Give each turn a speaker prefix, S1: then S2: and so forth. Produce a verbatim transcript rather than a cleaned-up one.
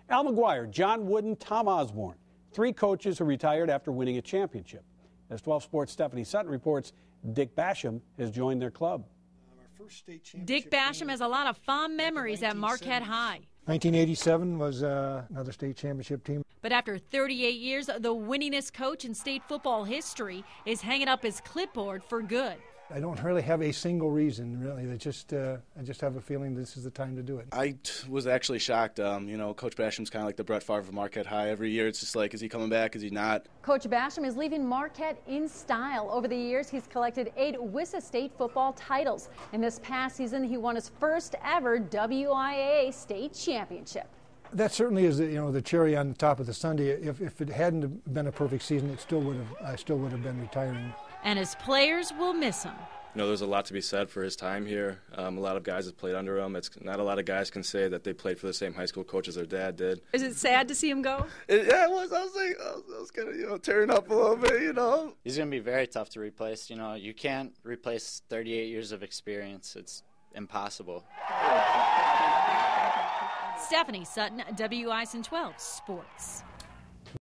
S1: Al McGuire, John Wooden, Tom Osborne, three coaches who retired after winning a championship. As twelve Sports' Stephanie Sutton reports, Dick Basham has joined their club.
S2: Dick Basham has a lot of fond memories at Marquette High.
S3: nineteen eighty-seven was uh, another state championship team.
S2: But after thirty-eight years, the winningest coach in state football history is hanging up his clipboard for good.
S3: I don't really have a single reason, really. I just, uh, I just have a feeling this is the time to do it.
S4: I t- was actually shocked. Um, you know, Coach Basham's kind of like the Brett Favre of Marquette High. Every year it's just like, is he coming back? Is he not?
S5: Coach Basham is leaving Marquette in style. Over the years, he's collected eight W I S A state football titles. And this past season, he won his first ever W I A A state championship.
S3: That certainly is, the, you know, the cherry on the top of the sundae. If, if it hadn't been a perfect season, it still would have. I still would have been retiring.
S2: And his players will miss him.
S4: You know, there's a lot to be said for his time here. Um, a lot of guys have played under him. It's not a lot of guys can say that they played for the same high school coach as their dad did.
S2: Is it sad to see him go?
S4: It, yeah, it was. I was like, I was, I was kind of, you know, tearing up a little bit, you know.
S6: He's going to be very tough to replace. You know, you can't replace thirty-eight years of experience. It's impossible.
S2: Stephanie Sutton, W I S N twelve Sports.